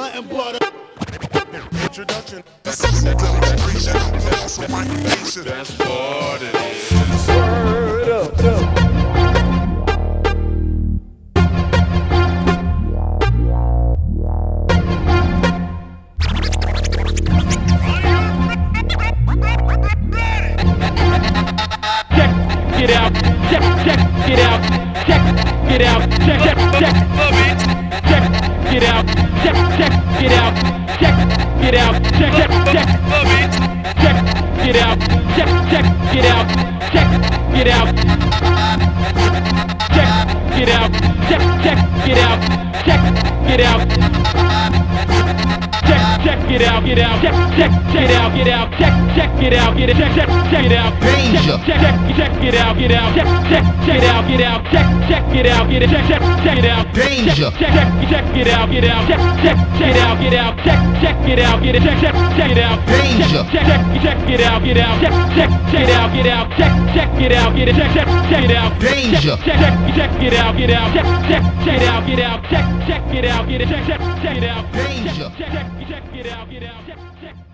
nothing but a introduction. That's what it is. Word up. Get out, check, get out, check, get out, check, get out, check, get out, check, get out, check, get out, check, get out, check, get out, get out, check, get out, check, get out, get out, get out, get out, get out, get out, get out, Danger. Get out, get out, get out, get out, get out, get out, Danger. Get out, get out, get out, get out, get out, get out, get out, Danger. Get out, get out, get out, get out, get out, get out, get out, Danger. Get out, get out, get out, get out, get out, get out, Danger. get out, get out.